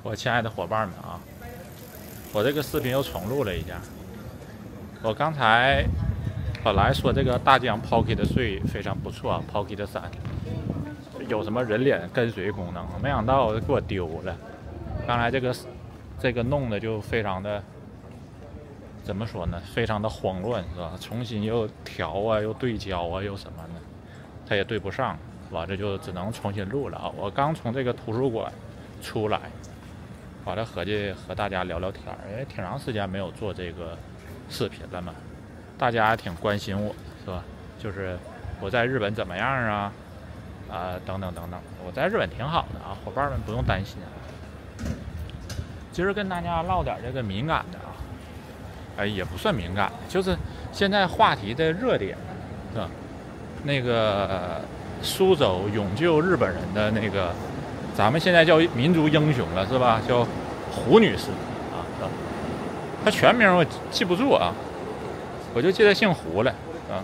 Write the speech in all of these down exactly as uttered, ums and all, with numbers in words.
我亲爱的伙伴们啊，我这个视频又重录了一下。我刚才本来说这个大疆 Pocket 税非常不错 ，Pocket 三有什么人脸跟随功能，没想到给我丢了。刚才这个这个弄的就非常的怎么说呢？非常的慌乱，是吧？重新又调啊，又对焦啊，又什么呢？它也对不上，是吧？这就只能重新录了啊。我刚从这个图书馆出来。完了，合计和大家聊聊天，因为挺长时间没有做这个视频了嘛，大家还挺关心我，是吧？就是我在日本怎么样啊？啊、呃，等等等等，我在日本挺好的啊，伙伴们不用担心。今儿跟大家唠点这个敏感的啊，哎，也不算敏感，就是现在话题的热点，是吧？那个苏州勇救日本人的那个。咱们现在叫民族英雄了，是吧？叫胡女士啊，她全名我记不住啊，我就记得姓胡了啊，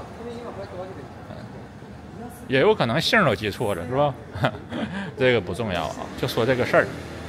也有可能姓都记错了，是吧？这个不重要啊，就说这个事儿。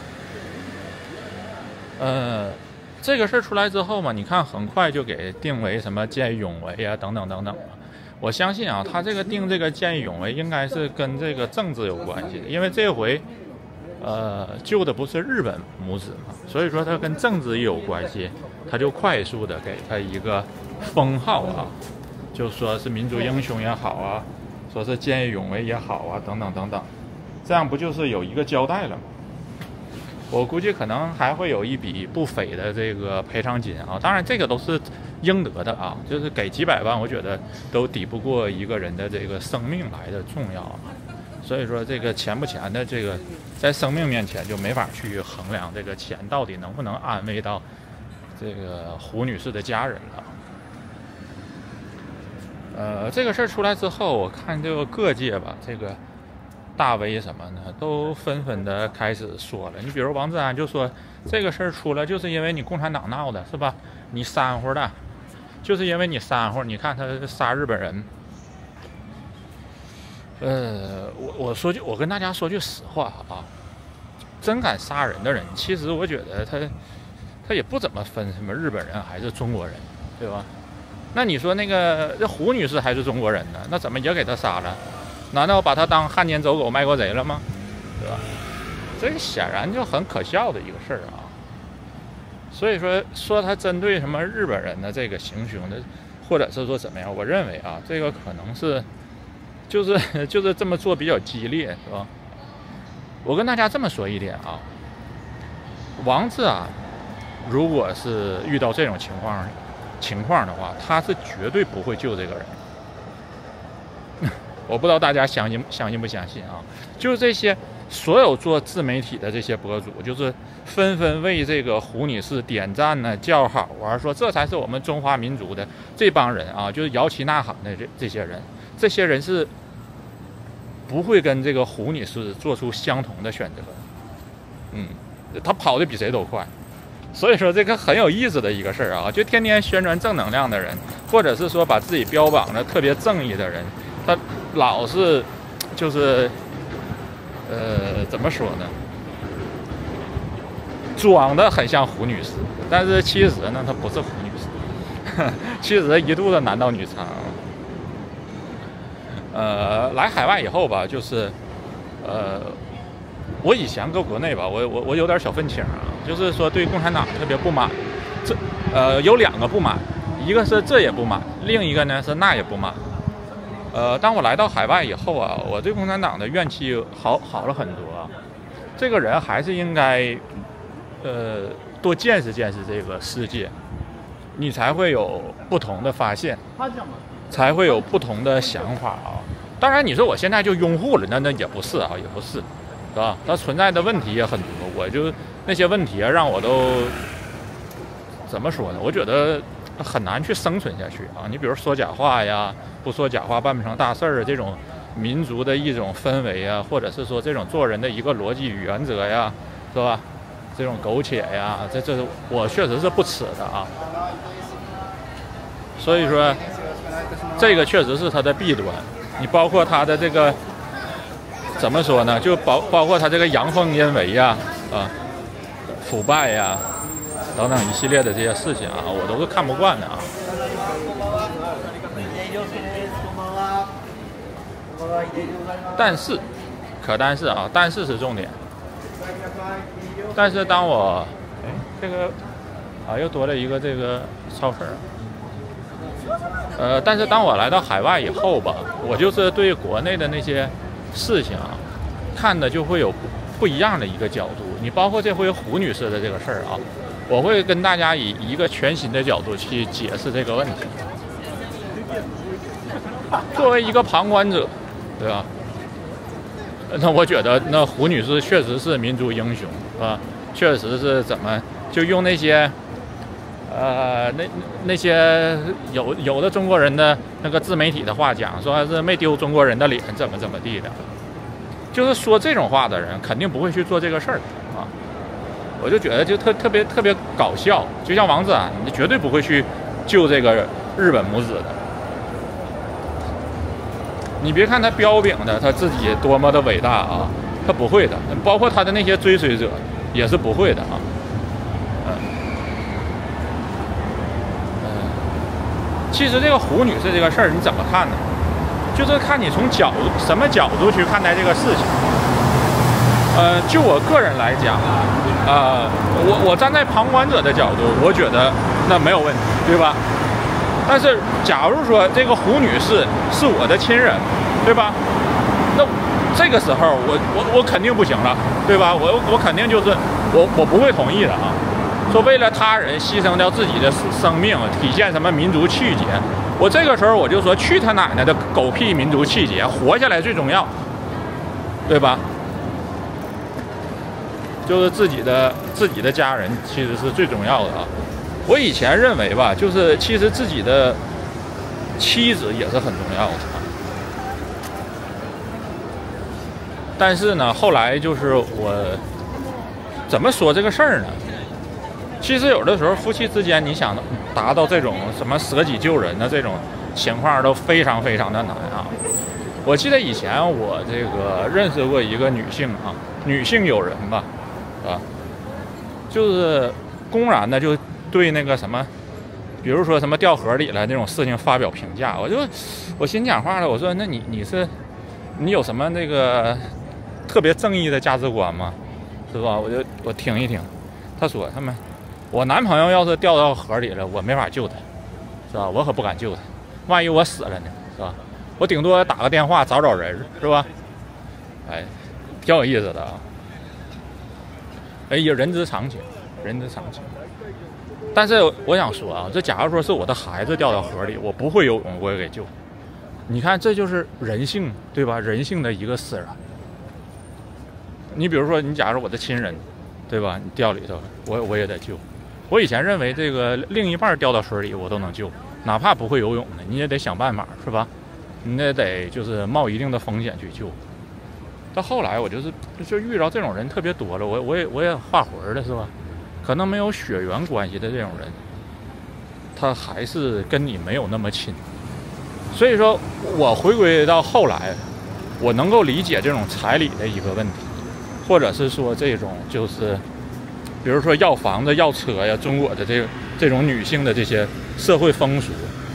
呃，这个事儿出来之后嘛，你看很快就给定为什么见义勇为啊，等等等等。我相信啊，他这个定这个见义勇为应该是跟这个政治有关系的，因为这回。呃，救的不是日本母子嘛，所以说它跟政治也有关系，他就快速的给他一个封号啊，就说是民族英雄也好啊，说是见义勇为也好啊，等等等等，这样不就是有一个交代了吗？我估计可能还会有一笔不菲的这个赔偿金啊，当然这个都是应得的啊，就是给几百万，我觉得都抵不过一个人的这个生命来的重要啊。所以说这个钱不钱的这个，在生命面前就没法去衡量这个钱到底能不能安慰到这个胡女士的家人了。呃，这个事儿出来之后，我看这个各界吧，这个大 V 什么呢，都纷纷的开始说了。你比如王志安就说，这个事儿出来就是因为你共产党闹的，是吧？你煽乎的，就是因为你煽乎，你看他杀日本人。呃，我我说句，我跟大家说句实话啊，真敢杀人的人，其实我觉得他他也不怎么分什么日本人还是中国人，对吧？那你说那个这胡女士还是中国人呢，那怎么也给他杀了？难道把他当汉奸走狗卖国贼了吗？对吧？这个显然就很可笑的一个事儿啊。所以说说他针对什么日本人的这个行凶的，或者是说怎么样？我认为啊，这个可能是。就是就是这么做比较激烈，是吧？我跟大家这么说一点啊，王志啊，如果是遇到这种情况情况的话，他是绝对不会救这个人。我不知道大家相信相信不相信啊？就是这些所有做自媒体的这些博主，就是纷纷为这个胡女士点赞呢、叫好啊，说这才是我们中华民族的这帮人啊，就是摇旗呐喊的这这些人，这些人是。不会跟这个胡女士做出相同的选择，嗯，他跑得比谁都快，所以说这个很有意思的一个事儿啊，就天天宣传正能量的人，或者是说把自己标榜的特别正义的人，他老是就是呃怎么说呢，装的很像胡女士，但是其实呢，她不是胡女士，其实一肚子男盗女娼。呃，来海外以后吧，就是，呃，我以前搁国内吧，我我我有点小愤青啊，就是说对共产党特别不满，这呃有两个不满，一个是这也不满，另一个呢是那也不满。呃，当我来到海外以后啊，我对共产党的怨气好好了很多啊。这个人还是应该，呃，多见识见识这个世界，你才会有不同的发现。才会有不同的想法啊！当然，你说我现在就拥护了，那那也不是啊，也不是，是吧？它存在的问题也很多，我就那些问题啊，让我都怎么说呢？我觉得很难去生存下去啊！你比如说假话呀，不说假话办不成大事儿，这种民族的一种氛围啊，或者是说这种做人的一个逻辑与原则呀，是吧？这种苟且呀，这这我确实是不耻的啊！所以说。这个确实是它的弊端，你包括它的这个怎么说呢？就包包括它这个阳奉阴违呀，啊， 腐败呀等等一系列的这些事情啊，我都是看不惯的啊。但是，可但是啊，但是是重点。但是当我，哎，这个啊又多了一个这个超市。呃，但是当我来到海外以后吧，我就是对国内的那些事情啊，看的就会有不不一样的一个角度。你包括这回胡女士的这个事儿啊，我会跟大家以一个全新的角度去解释这个问题。作为一个旁观者，对吧？那我觉得那胡女士确实是民族英雄啊，确实是怎么就用那些，呃，那那些有有的中国人的那个自媒体的话讲，说是没丢中国人的脸，怎么怎么地的，就是说这种话的人肯定不会去做这个事儿啊。我就觉得就特特别特别搞笑，就像王自然，你绝对不会去救这个日本母子的。你别看他标炳的他自己多么的伟大啊，他不会的，包括他的那些追随者也是不会的啊。嗯，嗯，其实这个胡女士这个事儿你怎么看呢？就是看你从角度什么角度去看待这个事情。呃，就我个人来讲，呃，我我站在旁观者的角度，我觉得那没有问题，对吧？但是，假如说这个胡女士是我的亲人，对吧？那这个时候我我我肯定不行了，对吧？我我肯定就是我我不会同意的啊。说为了他人牺牲掉自己的生命，体现什么民族气节？我这个时候我就说，去他奶奶的狗屁民族气节，活下来最重要，对吧？就是自己的自己的家人其实是最重要的啊。我以前认为吧，就是其实自己的妻子也是很重要的，但是呢，后来就是我怎么说这个事儿呢？其实有的时候夫妻之间，你想达到这种什么舍己救人的这种情况，都非常非常的难啊。我记得以前我这个认识过一个女性啊，女性友人吧，啊，就是公然的就对那个什么，比如说什么掉河里了那种事情发表评价，我就我心讲话了，我说那你你是你有什么那个特别正义的价值观吗？是吧？我就我听一听，他说他们我男朋友要是掉到河里了，我没法救他，是吧？我可不敢救他，万一我死了呢，是吧？我顶多打个电话找找人，是吧？哎，挺有意思的啊。哎呀，人之常情，人之常情。但是我想说啊，这假如说是我的孩子掉到河里，我不会游泳，我也给救。你看，这就是人性，对吧？人性的一个使然。你比如说，你假如我的亲人，对吧？你掉里头，我我也得救。我以前认为这个另一半掉到水里，我都能救，哪怕不会游泳的，你也得想办法，是吧？你也得就是冒一定的风险去救。到后来，我就是就遇到这种人特别多了，我我也我也画魂了，是吧？可能没有血缘关系的这种人，他还是跟你没有那么亲。所以说我回归到后来，我能够理解这种彩礼的一个问题，或者是说这种就是，比如说要房子、要车呀，中国的这这种女性的这些社会风俗，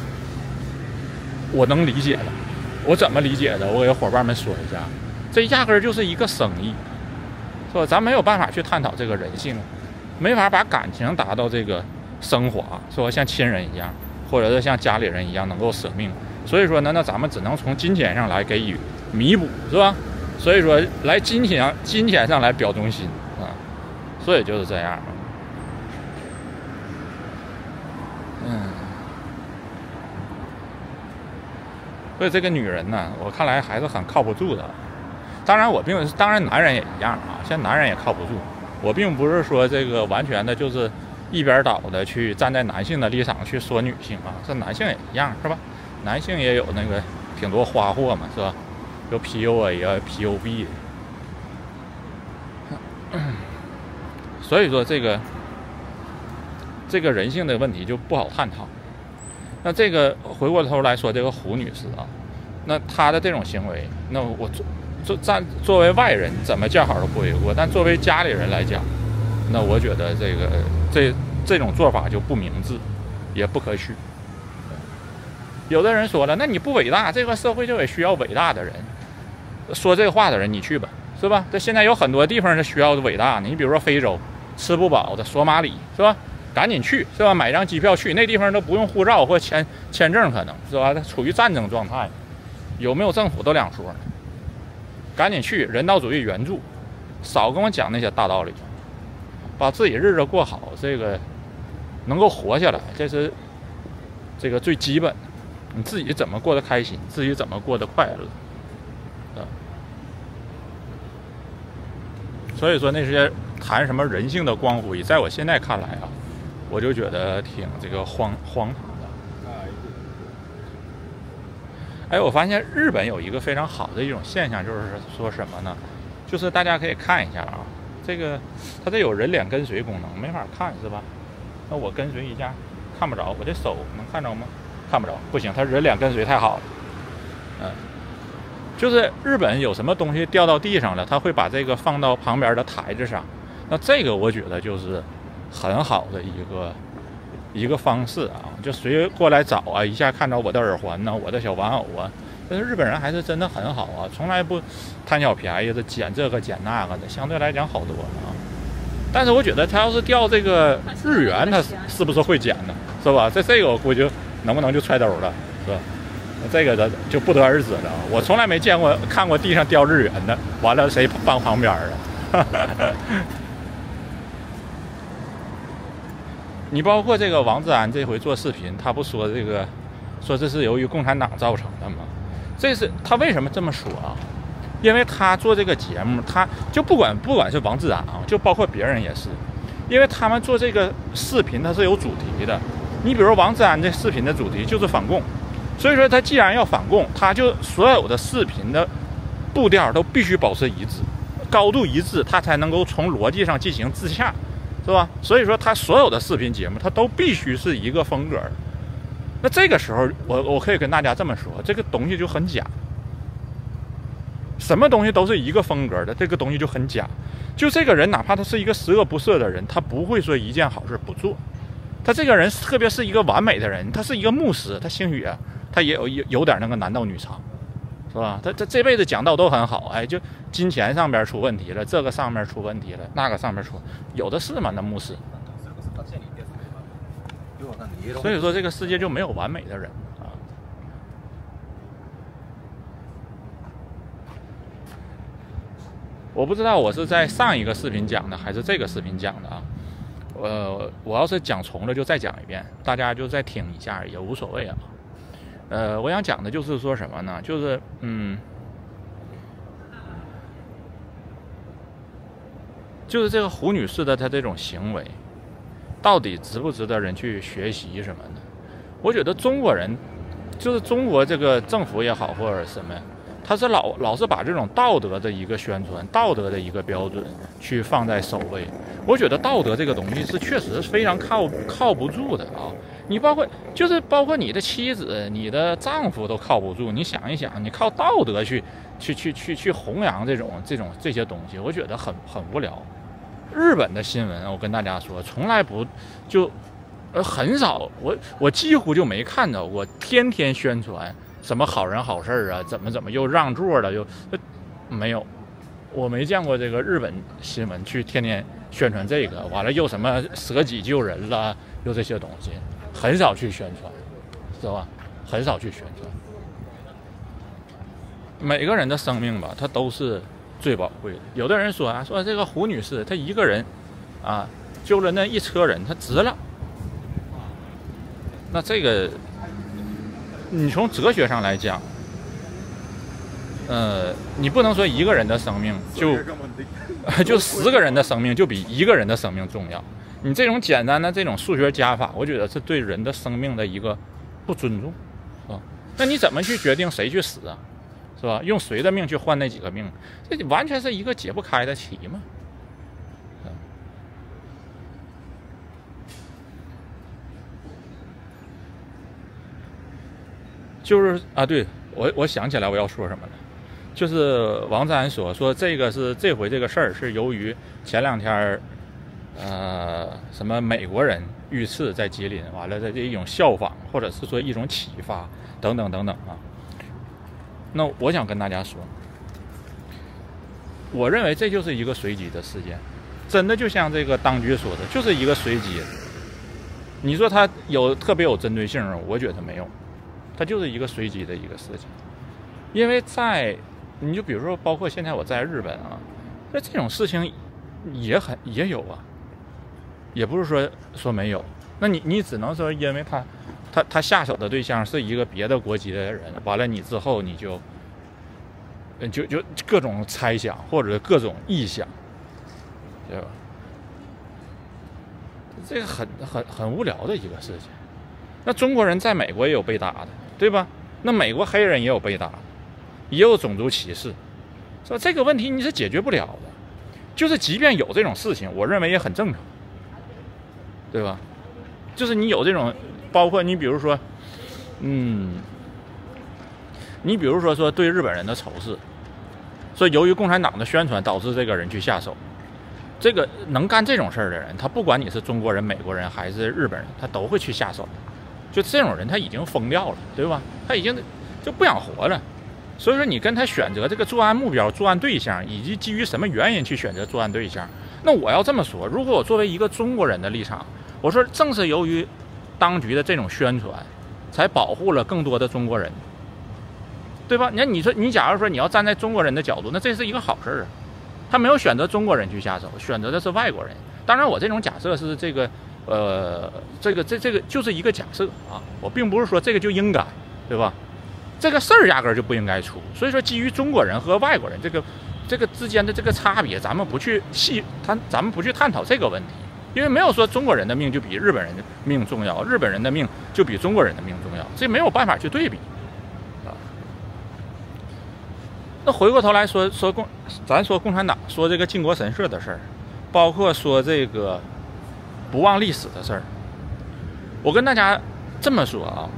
我能理解的。我怎么理解的？我给伙伴们说一下，这压根儿就是一个生意，是吧？咱没有办法去探讨这个人性。没法把感情达到这个升华，说像亲人一样，或者是像家里人一样能够舍命。所以说呢，那咱们只能从金钱上来给予弥补，是吧？所以说来金钱上金钱上来表忠心啊，所以就是这样。嗯，所以这个女人呢，我看来还是很靠不住的。当然我并当然男人也一样啊，现在男人也靠不住。我并不是说这个完全的就是一边倒的去站在男性的立场去说女性啊，这男性也一样，是吧？男性也有那个挺多花货嘛，是吧？有 P U A 啊 P U B 的，所以说这个这个人性的问题就不好探讨。那这个回过头来说，这个胡女士啊，那她的这种行为，那我作作站作为外人怎么叫好都不为过，但作为家里人来讲， 那我觉得这个这这种做法就不明智，也不可取。有的人说了，那你不伟大，这个社会就也需要伟大的人。说这话的人，你去吧，是吧？这现在有很多地方是需要伟大的，你比如说非洲，吃不饱的索马里，是吧？赶紧去，是吧？买张机票去，那地方都不用护照或签签证，可能是吧？它处于战争状态，有没有政府都两说呢。赶紧去，人道主义援助，少跟我讲那些大道理，把自己日子过好，这个能够活下来，这是这个最基本的。你自己怎么过得开心，自己怎么过得快乐，啊。所以说那些谈什么人性的光辉，在我现在看来啊，我就觉得挺这个荒荒唐的。哎，我发现日本有一个非常好的一种现象，就是说什么呢？就是大家可以看一下啊，这个它这有人脸跟随功能，没法看是吧？那我跟随一下，看不着，我这手能看着吗？看不着，不行，它人脸跟随太好了。嗯，就是日本有什么东西掉到地上了，他会把这个放到旁边的台子上。那这个我觉得就是很好的一个一个方式啊，就谁过来找啊，一下看到我的耳环呢、啊，我的小玩偶啊。但是日本人还是真的很好啊，从来不贪小便宜的，捡这个捡那个的，相对来讲好多啊。但是我觉得他要是掉这个日元，他是不是会捡呢？是吧？这这个我估计能不能就揣兜了，是吧？这个的就不得而知了。我从来没见过看过地上掉日元的，完了谁放旁边了？你包括这个王志安这回做视频，他不说这个，说这是由于共产党造成的吗？这是他为什么这么说啊？因为他做这个节目，他就不管不管是王志安啊，就包括别人也是，因为他们做这个视频，它是有主题的。你比如王志安这视频的主题就是反共，所以说他既然要反共，他就所有的视频的步调都必须保持一致，高度一致，他才能够从逻辑上进行自洽，是吧？所以说他所有的视频节目，他都必须是一个风格。那这个时候，我我可以跟大家这么说，这个东西就很假。什么东西都是一个风格的，这个东西就很假。就这个人，哪怕他是一个十恶不赦的人，他不会说一件好事不做。他这个人，特别是一个完美的人，他是一个牧师，他兴许啊，他也有有有点那个男盗女娼，是吧？他他这辈子讲道都很好，哎，就金钱上边出问题了，这个上面出问题了，那个上面出，有的是嘛？那牧师。所以说，这个世界就没有完美的人啊。我不知道我是在上一个视频讲的，还是这个视频讲的啊。呃，我要是讲重了，就再讲一遍，大家就再听一下也无所谓啊。呃，我想讲的就是说什么呢？就是嗯，就是这个胡女士的她这种行为，到底值不值得人去学习什么的？我觉得中国人，就是中国这个政府也好，或者什么，他是老老是把这种道德的一个宣传、道德的一个标准去放在首位。我觉得道德这个东西是确实非常靠靠不住的啊！你包括就是包括你的妻子、你的丈夫都靠不住。你想一想，你靠道德去去去去去弘扬这种这种这些东西，我觉得很很无聊。日本的新闻，我跟大家说，从来不就呃很少，我我几乎就没看到过天天宣传什么好人好事啊，怎么怎么又让座了又没有。我没见过这个日本新闻去天天宣传这个，完了又什么舍己救人了，又这些东西，很少去宣传，知道吧？很少去宣传。每个人的生命吧，它都是最宝贵的。有的人说啊，说这个胡女士她一个人啊救了那一车人，她值了。那这个，你从哲学上来讲。呃，你不能说一个人的生命就就十个人的生命就比一个人的生命重要。你这种简单的这种数学加法，我觉得是对人的生命的一个不尊重，是吧？那你怎么去决定谁去死啊？是吧？用谁的命去换那几个命？这完全是一个解不开的题嘛。就是啊，对我我想起来我要说什么了。就是王志安说说这个是这回这个事儿是由于前两天呃什么美国人遇刺在吉林，完了的这一种效仿，或者是说一种启发等等等等啊。那我想跟大家说，我认为这就是一个随机的事件，真的就像这个当局说的，就是一个随机的。你说它有特别有针对性，我觉得没有，它就是一个随机的一个事情。因为在你就比如说，包括现在我在日本啊，那这种事情也很也有啊，也不是说说没有。那你你只能说，因为他他他下手的对象是一个别的国籍的人，完了你之后你就就就各种猜想或者各种臆想，对吧？这个很很很无聊的一个事情。那中国人在美国也有被打的，对吧？那美国黑人也有被打的，也有种族歧视，说这个问题你是解决不了的。就是即便有这种事情，我认为也很正常，对吧？就是你有这种，包括你比如说，嗯，你比如说说对日本人的仇视，说由于共产党的宣传导致这个人去下手。这个能干这种事儿的人，他不管你是中国人、美国人还是日本人，他都会去下手。就这种人，他已经疯掉了，对吧？他已经就不想活了。所以说，你跟他选择这个作案目标、作案对象，以及基于什么原因去选择作案对象，那我要这么说：如果我作为一个中国人的立场，我说正是由于当局的这种宣传，才保护了更多的中国人，对吧？你看，你说你假如说你要站在中国人的角度，那这是一个好事啊。他没有选择中国人去下手，选择的是外国人。当然，我这种假设是这个，呃，这个这这个就是一个假设啊，我并不是说这个就应该，对吧？这个事儿压根儿就不应该出。所以说，基于中国人和外国人这个这个之间的这个差别，咱们不去细谈，咱们不去探讨这个问题，因为没有说中国人的命就比日本人的命重要，日本人的命就比中国人的命重要，这没有办法去对比。那回过头来说说共，咱说共产党，说这个靖国神社的事儿，包括说这个不忘历史的事儿，我跟大家这么说啊，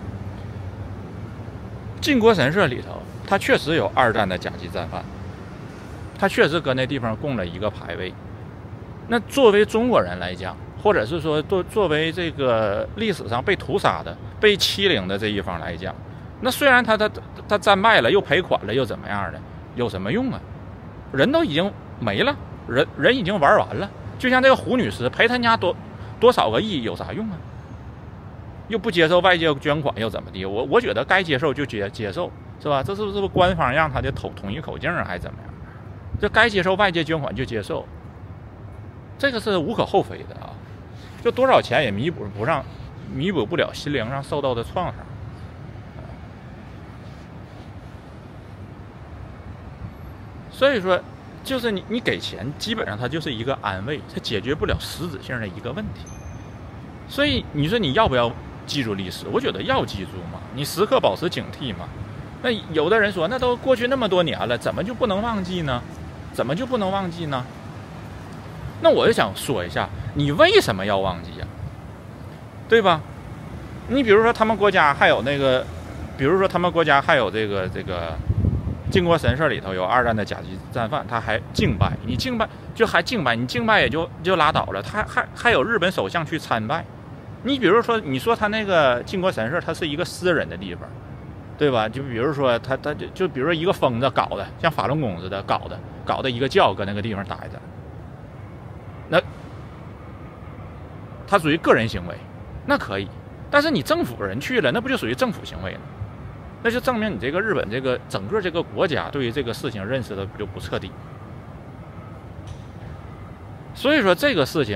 靖国神社里头，它确实有二战的甲级战犯，它确实搁那地方供了一个牌位。那作为中国人来讲，或者是说作作为这个历史上被屠杀的、被欺凌的这一方来讲，那虽然他他他战败了，又赔款了，又怎么样的，有什么用啊？人都已经没了，人人已经玩完了。就像这个胡女士赔他家多多少个亿，有啥用啊？又不接受外界捐款，又怎么地？我我觉得该接受就接接受，是吧？这是不是官方让他的统统一口径啊，还是怎么样？这该接受外界捐款就接受，这个是无可厚非的啊。就多少钱也弥补不上，弥补不了心灵上受到的创伤。所以说，就是你你给钱，基本上它就是一个安慰，它解决不了实质性的一个问题。所以你说你要不要记住历史？我觉得要记住嘛，你时刻保持警惕嘛。那有的人说，那都过去那么多年了，怎么就不能忘记呢？怎么就不能忘记呢？那我就想说一下，你为什么要忘记呀？对吧？你比如说他们国家还有那个，比如说他们国家还有这个这个。靖国神社里头有二战的甲级战犯，他还敬拜，你敬拜就还敬拜，你敬拜也就就拉倒了，他还还有日本首相去参拜。你比如说，你说他那个靖国神社，它是一个私人的地方，对吧？就比如说他他就就比如说一个疯子搞的，像法轮功似的搞的，搞的一个教搁那个地方待着，那他属于个人行为，那可以。但是你政府人去了，那不就属于政府行为了？那就证明你这个日本这个整个这个国家对于这个事情认识的就不彻底。所以说这个事情，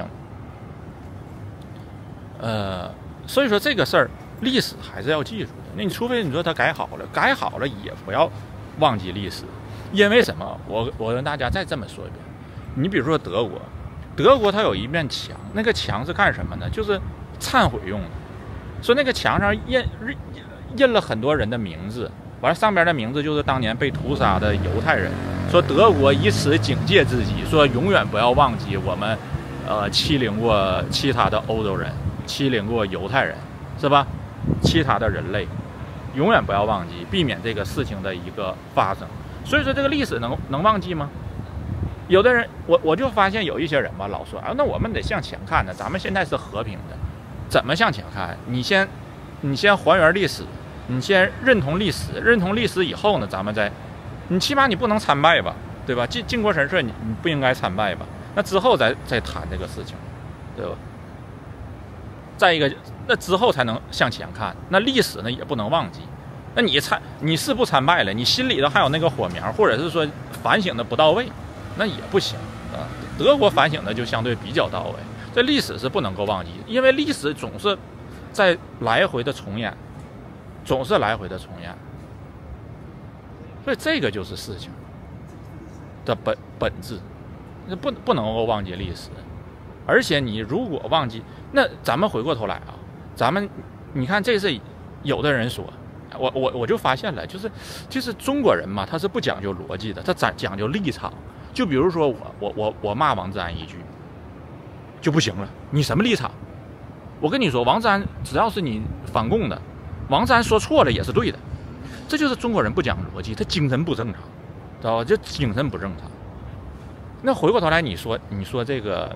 呃，所以说这个事儿，历史还是要记住的。那你除非你说它改好了，改好了也不要忘记历史，因为什么？我我跟大家再这么说一遍，你比如说德国，德国它有一面墙，那个墙是干什么呢？就是忏悔用的。说那个墙上印印了很多人的名字，完了上边的名字就是当年被屠杀的犹太人。说德国以此警戒自己，说永远不要忘记我们，呃，欺凌过其他的欧洲人，欺凌过犹太人，是吧？其他的人类，永远不要忘记，避免这个事情的一个发生。所以说，这个历史能能忘记吗？ 有的人，我我就发现有一些人吧，老说啊，那我们得向前看呢，咱们现在是和平的，怎么向前看？你先，你先还原历史，你先认同历史，认同历史以后呢，咱们再，你起码你不能参拜吧，对吧？靖靖国神社你你不应该参拜吧？那之后再再谈这个事情，对吧？再一个，那之后才能向前看，那历史呢也不能忘记。那你参你是不参拜了，你心里头还有那个火苗，或者是说反省的不到位，那也不行啊。德国反省的就相对比较到位，这历史是不能够忘记，因为历史总是在来回的重演，总是来回的重演，所以这个就是事情的本本质，那不不能够忘记历史。而且你如果忘记，那咱们回过头来啊，咱们你看这是有的人说。我我我就发现了，就是就是中国人嘛，他是不讲究逻辑的，他讲讲究立场。就比如说我我我我骂王志安一句就不行了，你什么立场？我跟你说，王志安只要是你反共的，王志安说错了也是对的。这就是中国人不讲逻辑，他精神不正常，知道吧？就精神不正常。那回过头来，你说你说这个，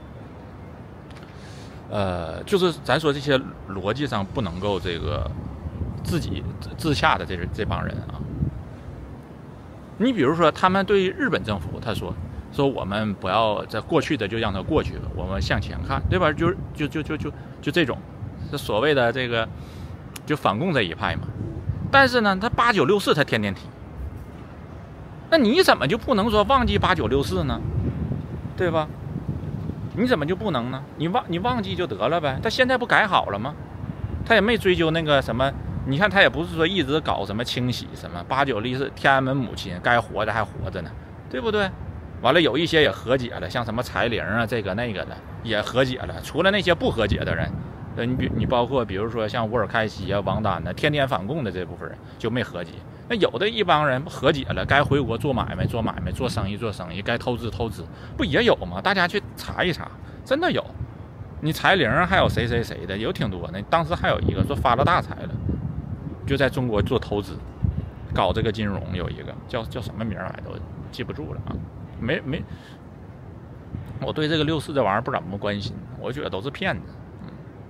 呃，就是咱说这些逻辑上不能够这个。自己自洽的这这帮人啊，你比如说，他们对日本政府，他说说我们不要在过去的就让它过去了，我们向前看，对吧？就就就就就就这种，这所谓的这个就反共这一派嘛。但是呢，他八九六四他天天提，那你怎么就不能说忘记八九六四呢？对吧？你怎么就不能呢？你忘你忘记就得了呗。他现在不改好了吗？他也没追究那个什么。你看他也不是说一直搞什么清洗什么八九历是天安门母亲该活着还活着呢，对不对？完了有一些也和解了，像什么彩玲啊这个那个的也和解了。除了那些不和解的人，呃，你比你包括比如说像沃尔开西啊、王丹呢，天天反共的这部分人就没和解。那有的一帮人和解了，该回国做买卖做买卖，做生意做生意，该投资投资，不也有吗？大家去查一查，真的有。你彩玲还有谁谁谁的有挺多呢。当时还有一个说发了大财了。就在中国做投资，搞这个金融，有一个叫叫什么名来都记不住了啊，没没，我对这个六四这玩意儿不怎么关心，我觉得都是骗子，嗯，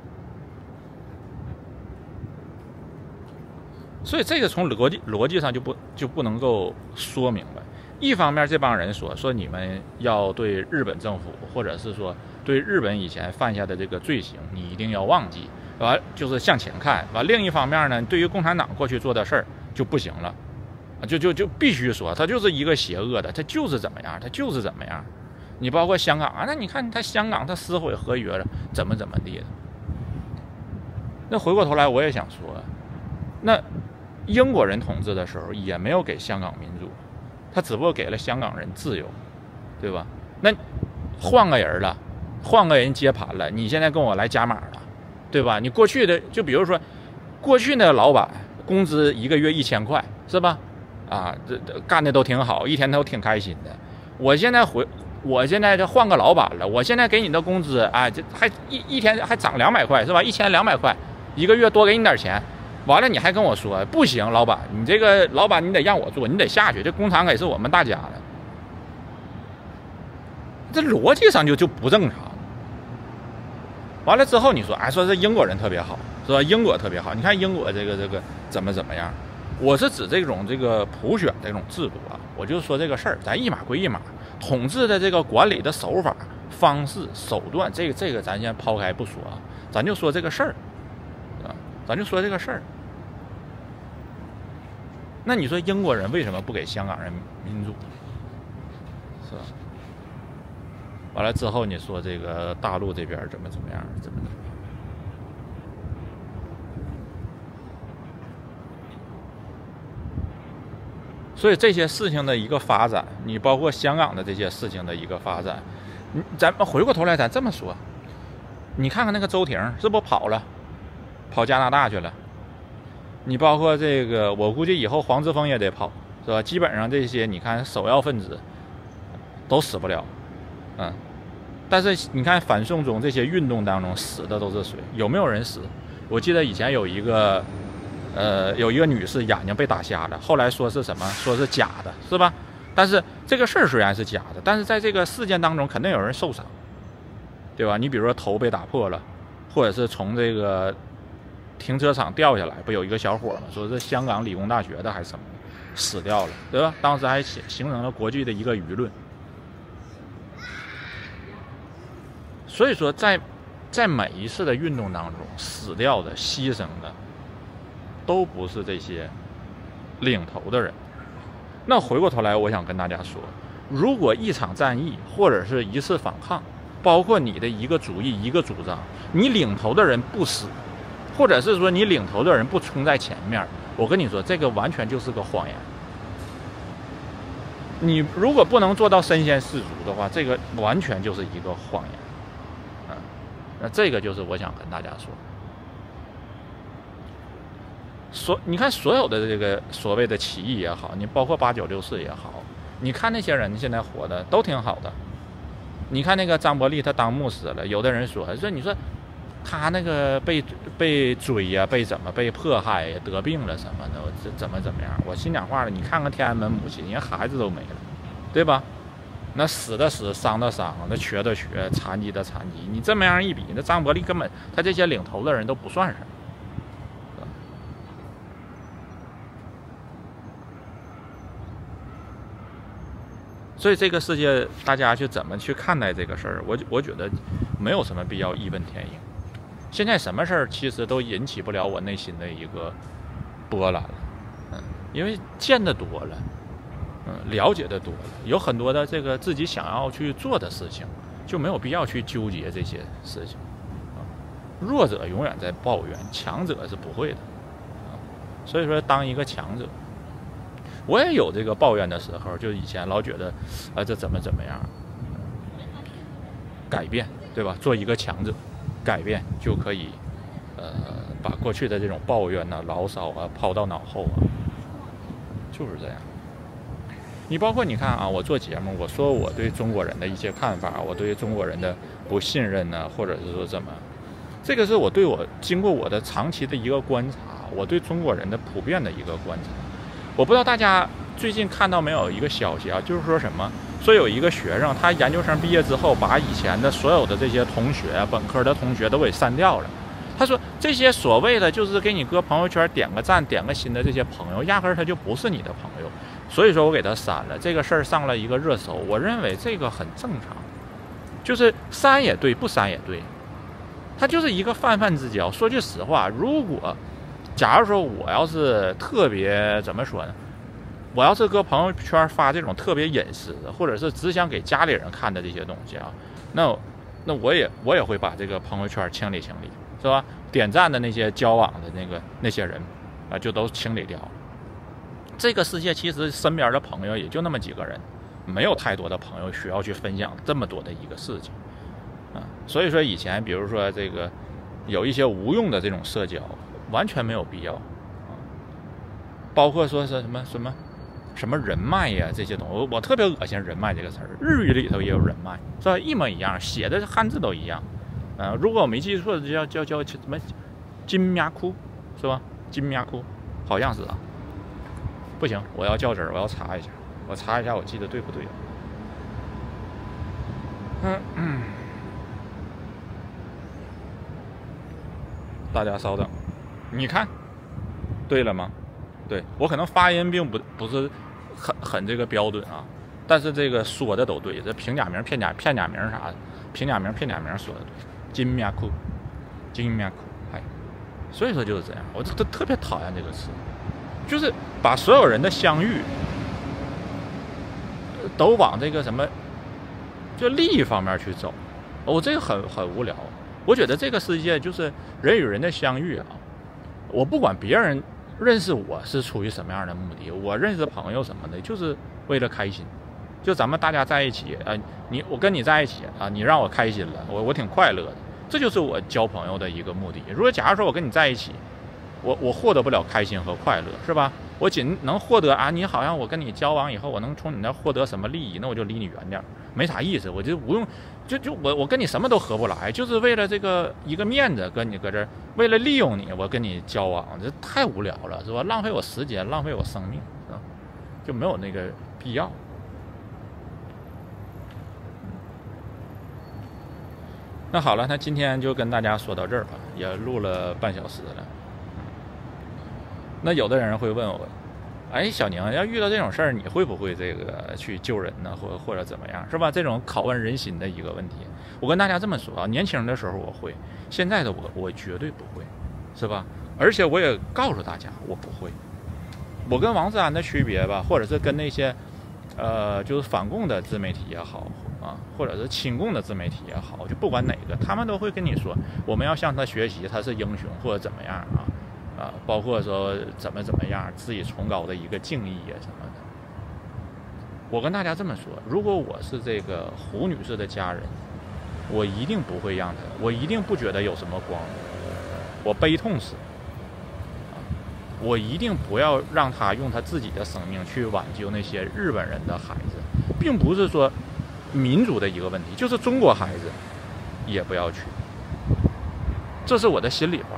所以这个从逻辑逻辑上就不就不能够说明白。一方面，这帮人说说你们要对日本政府，或者是说对日本以前犯下的这个罪行，你一定要忘记。完就是向前看，完另一方面呢，对于共产党过去做的事儿就不行了，就就就必须说他就是一个邪恶的，他就是怎么样，他就是怎么样。你包括香港啊，那你看他香港他撕毁合约了，怎么怎么地的。那回过头来我也想说，那英国人统治的时候也没有给香港民主，他只不过给了香港人自由，对吧？那换个人了，换个人接盘了，你现在跟我来加码了。对吧？你过去的就比如说，过去那老板工资一个月一千块，是吧？啊，这这干的都挺好，一天都挺开心的。我现在回，我现在就换个老板了，我现在给你的工资，哎，这还一一天还涨两百块，是吧？一千两百块，一个月多给你点钱。完了，你还跟我说不行，老板，你这个老板你得让我做，你得下去，这工厂也是我们大家的。这逻辑上就就不正常。完了之后，你说，哎，说是英国人特别好，是吧？英国特别好，你看英国这个这个怎么怎么样？我是指这种这个普选这种制度啊，我就说这个事儿，咱一码归一码，统治的这个管理的手法、方式、手段，这个这个咱先抛开不说啊，咱就说这个事儿，啊，咱就说这个事儿。那你说英国人为什么不给香港人民主？是吧？完了之后，你说这个大陆这边怎么怎么样，怎么怎么样？所以这些事情的一个发展，你包括香港的这些事情的一个发展，你咱们回过头来，咱这么说，你看看那个周庭是不跑了，跑加拿大去了？你包括这个，我估计以后黄之锋也得跑，是吧？基本上这些你看首要分子都死不了。嗯，但是你看反送中这些运动当中死的都是谁？有没有人死？我记得以前有一个，呃，有一个女士眼睛被打瞎了，后来说是什么？说是假的，是吧？ 但是这个事儿虽然是假的，但是在这个事件当中肯定有人受伤，对吧？你比如说头被打破了，或者是从这个停车场掉下来，不有一个小伙吗？说是香港理工大学的还是什么死掉了，对吧？当时还形成了国际的一个舆论。所以说在，在在每一次的运动当中，死掉的、牺牲的，都不是这些领头的人。那回过头来，我想跟大家说，如果一场战役或者是一次反抗，包括你的一个主意、一个主张，你领头的人不死，或者是说你领头的人不冲在前面，我跟你说，这个完全就是个谎言。你如果不能做到身先士卒的话，这个完全就是一个谎言。嗯，那这个就是我想跟大家说。所你看所有的这个所谓的起义也好，你包括八九六四也好，你看那些人现在活的都挺好的。你看那个张伯蛎他当牧师了，有的人说说你说他那个被被追呀、啊，被怎么被迫害呀、啊，得病了什么的，这怎么怎么样？我心讲话了，你看看天安门母亲，人孩子都没了，对吧？那死的死，伤的伤，那瘸的瘸，残疾的残疾，你这么样一比，那张伯蛎根本他这些领头的人都不算什么。所以这个世界，大家去怎么去看待这个事儿？我我觉得没有什么必要义愤填膺。现在什么事儿其实都引起不了我内心的一个波澜了，嗯，因为见得多了，嗯，了解的多了，有很多的这个自己想要去做的事情，就没有必要去纠结这些事情。啊，弱者永远在抱怨，强者是不会的，啊，所以说当一个强者。我也有这个抱怨的时候，就以前老觉得，啊，这怎么怎么样，改变，对吧？做一个强者，改变就可以，呃，把过去的这种抱怨呐、牢骚啊抛到脑后啊，就是这样。你包括你看啊，我做节目，我说我对中国人的一些看法，我对中国人的不信任呢、啊，或者是说怎么，这个是我对我经过我的长期的一个观察，我对中国人的普遍的一个观察。我不知道大家最近看到没有一个消息啊，就是说什么，说有一个学生，他研究生毕业之后，把以前的所有的这些同学啊，本科的同学都给删掉了。他说这些所谓的就是给你搁朋友圈点个赞、点个心的这些朋友，压根儿他就不是你的朋友，所以说我给他删了。这个事儿上了一个热搜，我认为这个很正常，就是删也对，不删也对，他就是一个泛泛之交。说句实话，如果假如说我要是特别怎么说呢？我要是搁朋友圈发这种特别隐私的，或者是只想给家里人看的这些东西啊，那那我也我也会把这个朋友圈清理清理，是吧？点赞的那些交往的那个那些人啊，就都清理掉了。这个世界其实身边的朋友也就那么几个人，没有太多的朋友需要去分享这么多的一个事情啊。所以说以前比如说这个有一些无用的这种社交。完全没有必要，啊，包括说是什么什么什么人脉呀这些东西，我我特别恶心人脉这个词儿，日语里头也有人脉，是吧？一模一样，写的汉字都一样，呃，如果我没记错，叫叫叫什么金мя库，是吧？金мя库，好像是啊。不行，我要较真儿，我要查一下，我查一下，我记得对不对？嗯嗯，大家稍等。你看，对了吗？对，我可能发音并不不是很很这个标准啊，但是这个说的都对，这平假名、片假片假名啥的，平假名、片假名说的对。金мя库，金мя库，哎，所以说就是这样，我就特别讨厌这个词，就是把所有人的相遇都往这个什么就利益方面去走，我、哦、这个很很无聊。我觉得这个世界就是人与人的相遇啊。我不管别人认识我是出于什么样的目的，我认识朋友什么的，就是为了开心。就咱们大家在一起啊，你我跟你在一起啊，你让我开心了，我我挺快乐的，这就是我交朋友的一个目的。如果假如说我跟你在一起，我我获得不了开心和快乐，是吧？我仅能获得啊，你好像我跟你交往以后，我能从你那获得什么利益，那我就离你远点，没啥意思。我就不用，就就我我跟你什么都合不来，就是为了这个一个面子跟你搁这儿，为了利用你，我跟你交往，这太无聊了，是吧？浪费我时间，浪费我生命，是吧？就没有那个必要。 那好了，那今天就跟大家说到这儿吧，也录了半小时了。那有的人会问我，哎，小宁，要遇到这种事儿，你会不会这个去救人呢，或或者怎么样，是吧？这种拷问人心的一个问题，我跟大家这么说啊，年轻的时候我会，现在的我我绝对不会，是吧？而且我也告诉大家，我不会。我跟王志安的区别吧，或者是跟那些，呃，就是反共的自媒体也好啊，或者是亲共的自媒体也好，就不管哪个，他们都会跟你说，我们要向他学习，他是英雄或者怎么样啊。啊，包括说怎么怎么样，自己崇高的一个敬意啊什么的。我跟大家这么说，如果我是这个胡女士的家人，我一定不会让她，我一定不觉得有什么光，我悲痛死。啊，我一定不要让她用她自己的生命去挽救那些日本人的孩子，并不是说民族的一个问题，就是中国孩子也不要去，这是我的心里话。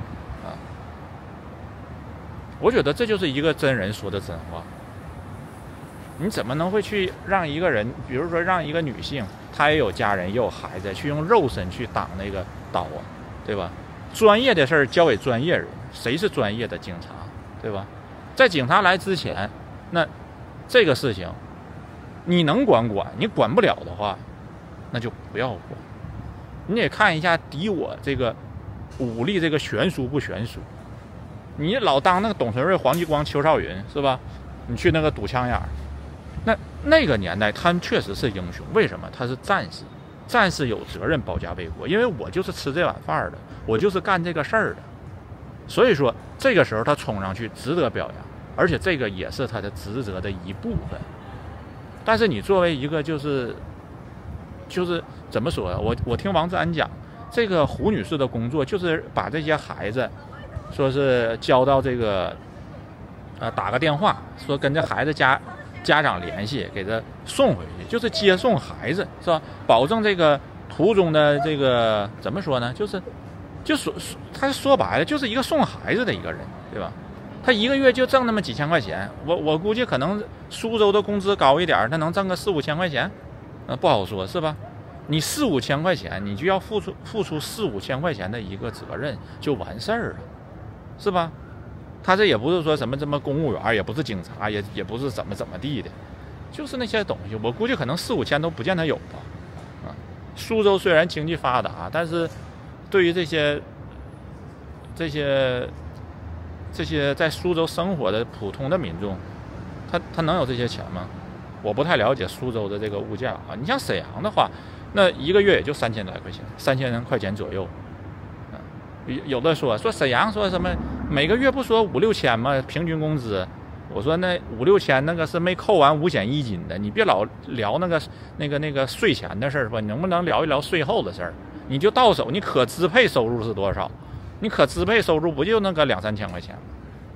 我觉得这就是一个真人说的真话。你怎么能会去让一个人，比如说让一个女性，她也有家人也有孩子，去用肉身去挡那个刀啊，对吧？专业的事儿交给专业人，谁是专业的警察，对吧？在警察来之前，那这个事情你能管管，你管不了的话，那就不要管。你得看一下敌我这个武力这个悬殊不悬殊。你老当那个董存瑞、黄继光、邱少云是吧？你去那个堵枪眼儿，那那个年代他们确实是英雄。为什么？他是战士，战士有责任保家卫国。因为我就是吃这碗饭的，我就是干这个事儿的。所以说这个时候他冲上去值得表扬，而且这个也是他的职责的一部分。但是你作为一个就是就是怎么说呀？我我听王志安讲，这个胡女士的工作就是把这些孩子。说是交到这个，呃，打个电话，说跟这孩子家家长联系，给他送回去，就是接送孩子，是吧？保证这个途中的这个怎么说呢？就是，就说他说白了就是一个送孩子的一个人，对吧？他一个月就挣那么几千块钱，我我估计可能苏州的工资高一点，他能挣个四五千块钱，呃，不好说，是吧？你四五千块钱，你就要付出付出四五千块钱的一个责任，就完事儿了。是吧？他这也不是说什么什么公务员，也不是警察，也也不是怎么怎么地的，就是那些东西。我估计可能四五千都不见得有吧。啊，苏州虽然经济发达，但是对于这些这些这些在苏州生活的普通的民众，他他能有这些钱吗？我不太了解苏州的这个物价啊。你像沈阳的话，那一个月也就三千来块钱，三千块钱左右。有的说说沈阳说什么每个月不说五六千吗？平均工资，我说那五六千那个是没扣完五险一金的，你别老聊那个那个那个税前的事儿吧，你能不能聊一聊税后的事儿？你就到手，你可支配收入是多少？你可支配收入不就那个两三千块钱吗？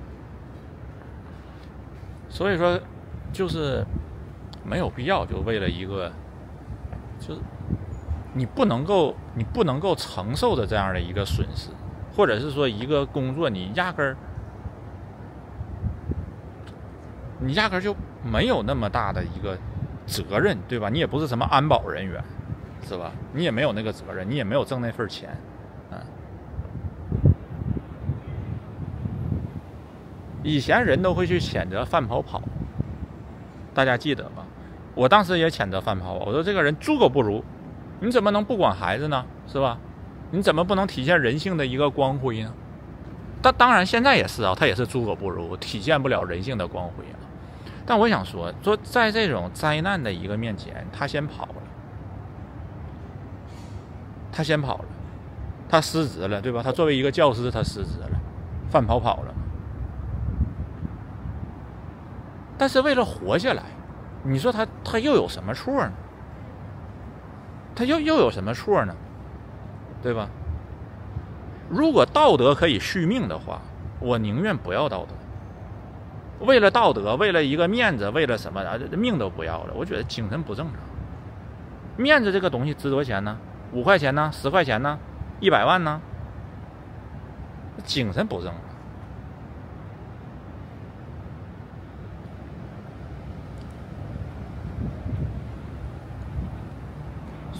所以说，就是没有必要，就为了一个，就是你不能够你不能够承受的这样的一个损失。或者是说一个工作你压根儿你压根儿就没有那么大的一个责任，对吧？你也不是什么安保人员，是吧？你也没有那个责任，你也没有挣那份钱，啊。以前人都会去谴责范跑跑，大家记得吗？我当时也谴责范跑跑，我说这个人猪狗不如，你怎么能不管孩子呢？是吧？你怎么不能体现人性的一个光辉呢？但当然现在也是啊，他也是猪狗不如，体现不了人性的光辉啊。但我想说，说在这种灾难的一个面前，他先跑了，他先跑了，他失职了，对吧？他作为一个教师，他失职了，范跑跑了。但是为了活下来，你说他他又有什么错呢？他又又有什么错呢？对吧？如果道德可以续命的话，我宁愿不要道德。为了道德，为了一个面子，为了什么命都不要了？我觉得精神不正常。面子这个东西值多少钱呢？五块钱呢？十块钱呢？一百万呢？精神不正常。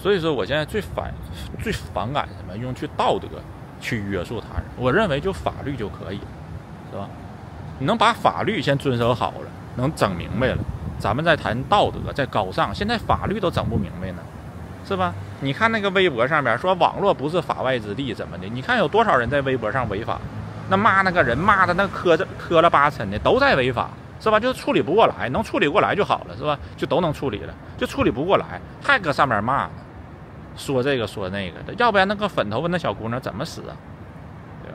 所以说，我现在最反最反感什么？用去道德去约束他人。我认为就法律就可以，是吧？你能把法律先遵守好了，能整明白了，咱们再谈道德，再高尚。现在法律都整不明白呢，是吧？你看那个微博上面说网络不是法外之地怎么的？你看有多少人在微博上违法？那骂那个人骂的那磕着磕了巴碜的，都在违法。是吧？就处理不过来，能处理过来就好了，是吧？就都能处理了，就处理不过来，还搁上面骂呢，说这个说那个的，要不然那个粉头发那小姑娘怎么死啊？对吧？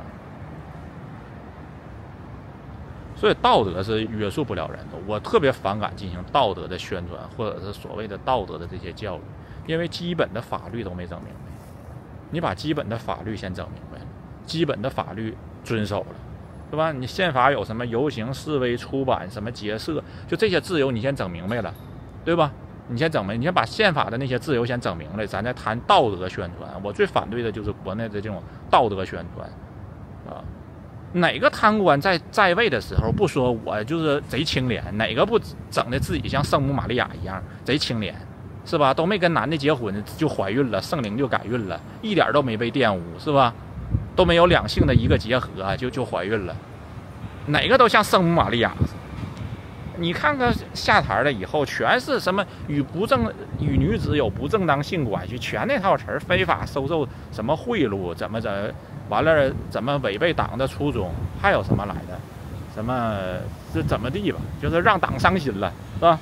所以道德是约束不了人的。我特别反感进行道德的宣传，或者是所谓的道德的这些教育，因为基本的法律都没整明白。你把基本的法律先整明白了，基本的法律遵守了。是吧？你宪法有什么游行、示威、出版、什么结社，就这些自由，你先整明白了，对吧？你先整明，你先把宪法的那些自由先整明白，咱再谈道德宣传。我最反对的就是国内的这种道德宣传，啊，哪个贪官在在位的时候不说我就是贼清廉？哪个不整的自己像圣母玛利亚一样贼清廉？是吧？都没跟男的结婚就怀孕了，圣灵就改孕了，一点都没被玷污，是吧？都没有两性的一个结合就就怀孕了，哪个都像圣母玛利亚似的。你看看下台了以后，全是什么与不正与女子有不正当性关系，全那套词儿，非法收受什么贿赂，怎么着，完了怎么违背党的初衷，还有什么来的，什么这怎么地吧，就是让党伤心了，是吧？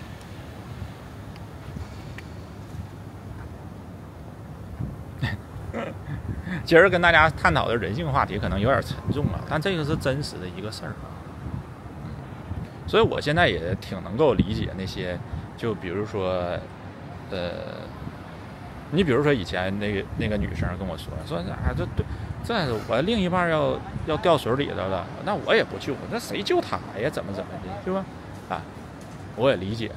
今儿跟大家探讨的人性话题可能有点沉重啊，但这个是真实的一个事儿。嗯，所以我现在也挺能够理解那些，就比如说，呃，你比如说以前那个那个女生跟我说说啊，这对，这我另一半要要掉水里头了，那我也不救，那谁救他呀？怎么怎么的，对吧？啊，我也理解，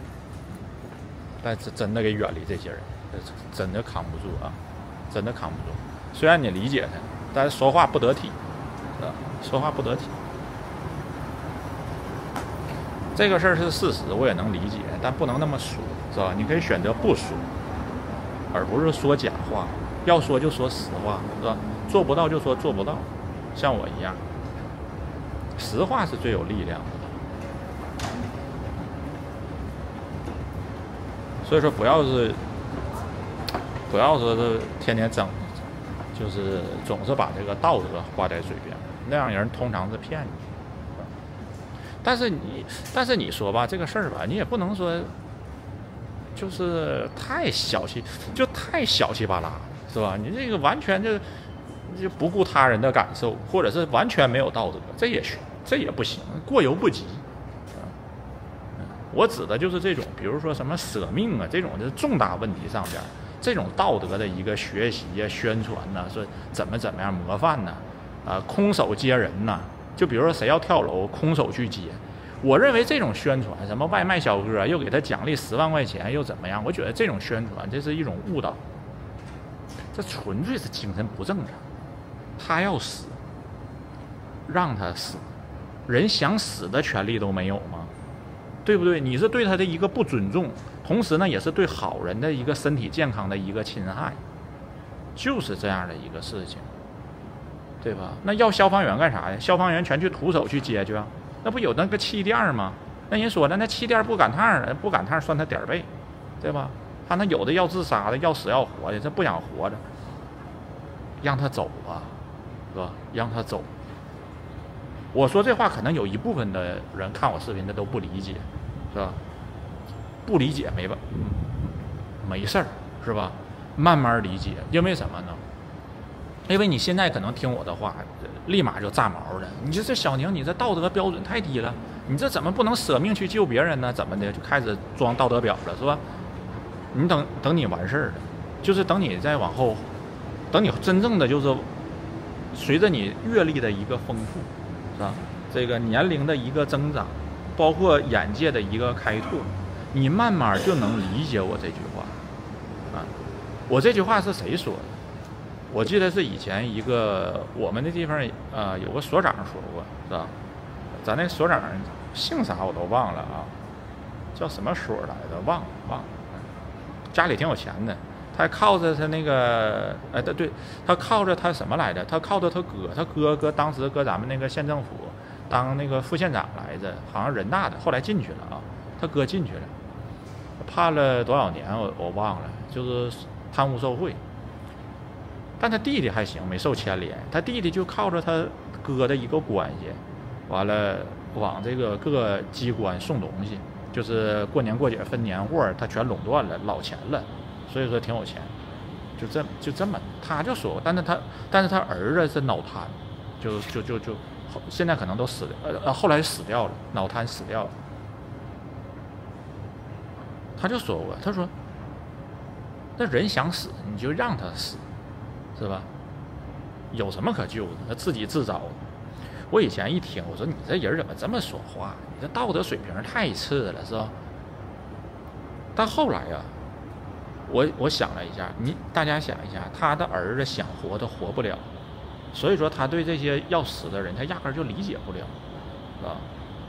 但是真的给远离这些人，真的扛不住啊，真的扛不住。虽然你理解他，但是说话不得体，啊，说话不得体。这个事儿是事实，我也能理解，但不能那么说，是吧？你可以选择不说，而不是说假话。要说就说实话，是吧？做不到就说做不到，像我一样，实话是最有力量的。所以说，不要是，不要说是天天整。就是总是把这个道德挂在嘴边，那样人通常是骗你。但是你，但是你说吧，这个事儿吧，你也不能说，就是太小气，就太小气巴拉，是吧？你这个完全就就不顾他人的感受，或者是完全没有道德，这也是这也不行，过犹不及。我指的就是这种，比如说什么舍命啊，这种就是重大问题上边。这种道德的一个学习呀、宣传呐，说怎么怎么样模范呐，啊，空手接人呐，就比如说谁要跳楼，空手去接。我认为这种宣传，什么外卖小哥又给他奖励十万块钱，又怎么样？我觉得这种宣传这是一种误导，这纯粹是精神不正常。他要死，让他死，人想死的权利都没有吗？对不对？你是对他的一个不尊重。同时呢，也是对好人的一个身体健康的一个侵害，就是这样的一个事情，对吧？那要消防员干啥呀？消防员全去徒手去解决，那不有那个气垫吗？那人说的那气垫不赶趟，不赶趟算他点儿背，对吧？他那有的要自杀的，要死要活的，这不想活着，让他走吧，是吧？让他走。我说这话可能有一部分的人看我视频的都不理解，是吧？不理解没吧，没事儿，是吧？慢慢理解，因为什么呢？因为你现在可能听我的话，立马就炸毛了。你这这小宁，你这道德标准太低了，你这怎么不能舍命去救别人呢？怎么的就开始装道德表了，是吧？你等等你完事儿了，就是等你再往后，等你真正的就是随着你阅历的一个丰富，是吧？这个年龄的一个增长，包括眼界的一个开拓。你慢慢就能理解我这句话，啊，我这句话是谁说的？我记得是以前一个我们那地方呃有个所长说过，是吧？咱那所长姓啥我都忘了啊，叫什么所来的？忘了忘了，家里挺有钱的。 他靠着他那个，哎，对对，他靠着他什么来着？他靠着他哥，他哥哥当时搁咱们那个县政府当那个副县长来着，好像人大的，后来进去了啊，他哥进去了，判了多少年我我忘了，就是贪污受贿。但他弟弟还行，没受牵连，他弟弟就靠着他哥的一个关系，完了往这个各个机关送东西，就是过年过节分年货，他全垄断了，捞钱了。所以说挺有钱，就这就这么，他就说，但是他但是他儿子是脑瘫，就就就就，现在可能都死了，呃呃，后来死掉了，脑瘫死掉了。他就说过，他说，那人想死你就让他死，是吧？有什么可救的？他自己自找的。我以前一听，我说你这人怎么这么说话？你这道德水平太次了，是吧？但后来呀、啊。我我想了一下，你大家想一下，他的儿子想活都活不了，所以说他对这些要死的人，他压根就理解不了，啊。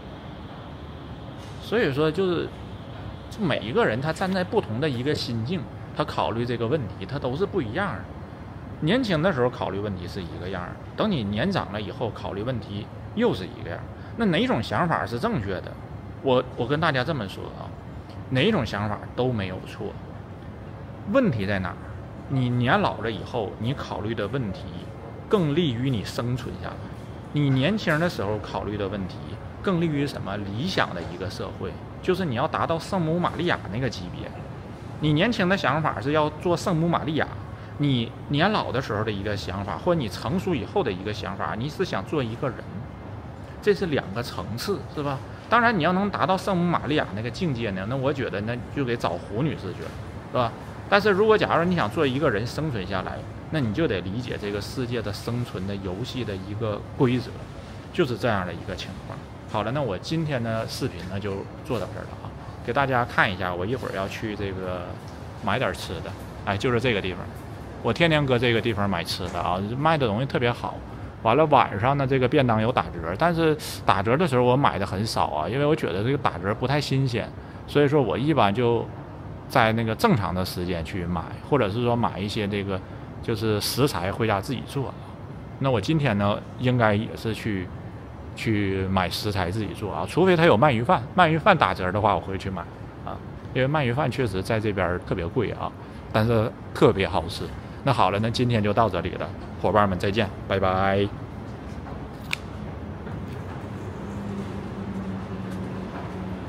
所以说就是，就每一个人他站在不同的一个心境，他考虑这个问题，他都是不一样的。年轻的时候考虑问题是一个样，等你年长了以后考虑问题又是一个样。那哪种想法是正确的？我我跟大家这么说啊，哪种想法都没有错。问题在哪儿？你年老了以后，你考虑的问题更利于你生存下来。你年轻的时候考虑的问题更利于什么？理想的一个社会，就是你要达到圣母玛利亚那个级别。你年轻的想法是要做圣母玛利亚，你年老的时候的一个想法，或者你成熟以后的一个想法，你是想做一个人，这是两个层次，是吧？当然，你要能达到圣母玛利亚那个境界呢，那我觉得那就得找胡女士去了，是吧？但是如果假如你想做一个人生存下来，那你就得理解这个世界的生存的游戏的一个规则，就是这样的一个情况。好了，那我今天的视频呢就做到这儿了啊，给大家看一下，我一会儿要去这个买点吃的，哎，就是这个地方，我天天搁这个地方买吃的啊，卖的东西特别好。完了晚上呢，这个便当有打折，但是打折的时候我买的很少啊，因为我觉得这个打折不太新鲜，所以说我一般就在那个正常的时间去买，或者是说买一些这个就是食材回家自己做。那我今天呢，应该也是去去买食材自己做啊，除非他有鳗鱼饭，鳗鱼饭打折的话我会去买啊，因为鳗鱼饭确实在这边特别贵啊，但是特别好吃。那好了，那今天就到这里了，伙伴们再见，拜拜。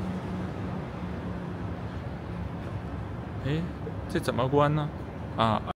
哎，这怎么关呢？啊。